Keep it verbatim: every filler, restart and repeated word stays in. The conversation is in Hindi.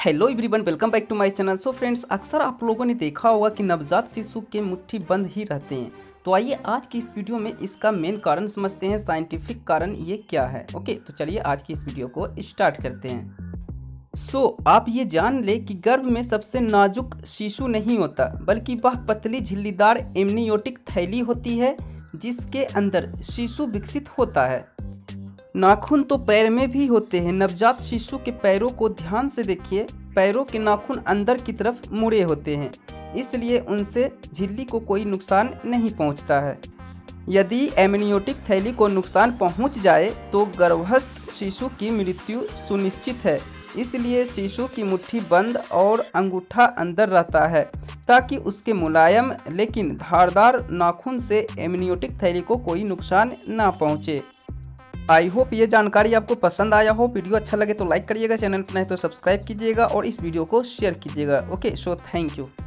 Hello everyone, welcome back to my channel. So friends, अक्सर आप लोगों ने देखा होगा कि नवजात शिशु के मुट्ठी बंद ही रहते हैं। तो आइए आज की इस वीडियो में इसका मेन कारण समझते हैं, साइंटिफिक कारण ये क्या है। ओके, तो चलिए आज की इस वीडियो को स्टार्ट करते हैं। सो so, आप ये जान ले कि गर्भ में सबसे नाजुक शिशु नहीं होता, बल्कि वह पतली झिल्लीदार एमनियोटिक थैली होती है जिसके अंदर शिशु विकसित होता है। नाखून तो पैर में भी होते हैं। नवजात शिशु के पैरों को ध्यान से देखिए, पैरों के नाखून अंदर की तरफ मुड़े होते हैं, इसलिए उनसे झिल्ली को कोई नुकसान नहीं पहुंचता है। यदि एमनियोटिक थैली को नुकसान पहुंच जाए तो गर्भस्थ शिशु की मृत्यु सुनिश्चित है। इसलिए शिशु की मुट्ठी बंद और अंगूठा अंदर रहता है ताकि उसके मुलायम लेकिन धारदार नाखून से एमनियोटिक थैली को कोई नुकसान ना पहुंचे। आई होप ये जानकारी आपको पसंद आया हो। वीडियो अच्छा लगे तो लाइक करिएगा, चैनल पर नहीं तो सब्सक्राइब कीजिएगा और इस वीडियो को शेयर कीजिएगा। Okay, so thank you.